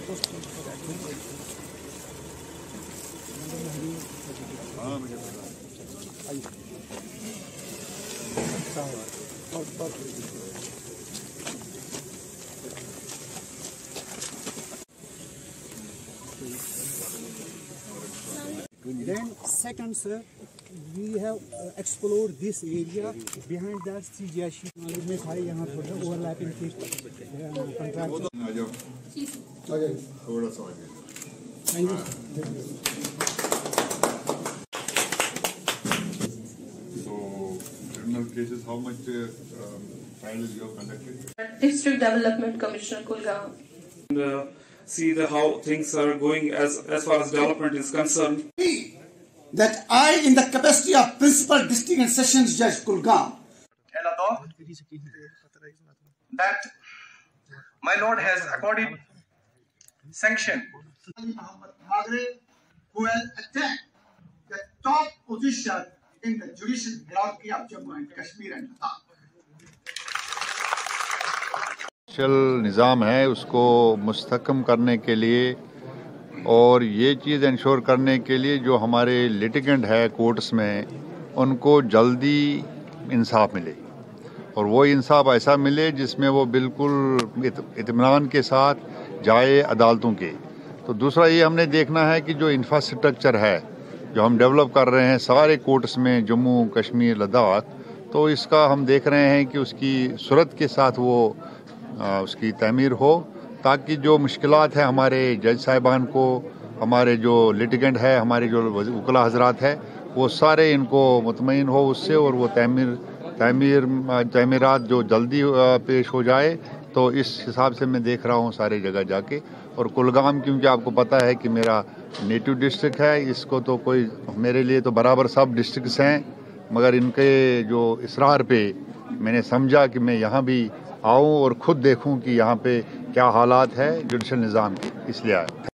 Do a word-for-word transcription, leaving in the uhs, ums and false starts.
Then second, sir, we have uh, explored this area. Behind that, C G I sheet में था यहाँ थोड़ा overlapping थी contract. थोड़ा सा आगे. Thank you. So, criminal cases, how much uh, um, trials you have conducted? District Development Commissioner Kulgam. And, uh, see the how things are going as as far as development is concerned. That I, in the capacity of Principal District and Sessions Judge Kulgam, that my Lord has accorded sanction Ali Muhammad Magrey, who has attacked the top position in the judicial hierarchy of Jammu and Kashmir and Ladakh. Judicial निज़ाम है उसको मुस्तहकम करने के लिए और ये चीज़ ensure करने के लिए जो हमारे लिटिगेंट है कोर्ट्स में उनको जल्दी इंसाफ मिले और वो इंसाफ ऐसा मिले जिसमें वो बिल्कुल इत्मीनान के साथ जाए अदालतों के। तो दूसरा ये हमने देखना है कि जो इंफ्रास्ट्रक्चर है जो हम डेवलप कर रहे हैं सारे कोर्ट्स में जम्मू कश्मीर लद्दाख, तो इसका हम देख रहे हैं कि उसकी सूरत के साथ वो आ, उसकी तमीर हो ताकि जो मुश्किलात है हमारे जज साहिबान को, हमारे जो लिटिगेंट है, हमारे जो वकला हजरात है, वो सारे इनको मुतमईन हो उससे और वो तमीर तमीर तमीरात जो जल्दी पेश हो जाए। तो इस हिसाब से मैं देख रहा हूँ सारे जगह जाके। और कुलगाम क्योंकि आपको पता है कि मेरा नेटिव डिस्ट्रिक्ट है, इसको तो कोई मेरे लिए तो बराबर सब डिस्ट्रिक्ट्स हैं, मगर इनके जो इसरार पे मैंने समझा कि मैं यहाँ भी आऊँ और ख़ुद देखूँ कि यहाँ पे क्या हालात है जुडिशल निज़ाम के, इसलिए आया।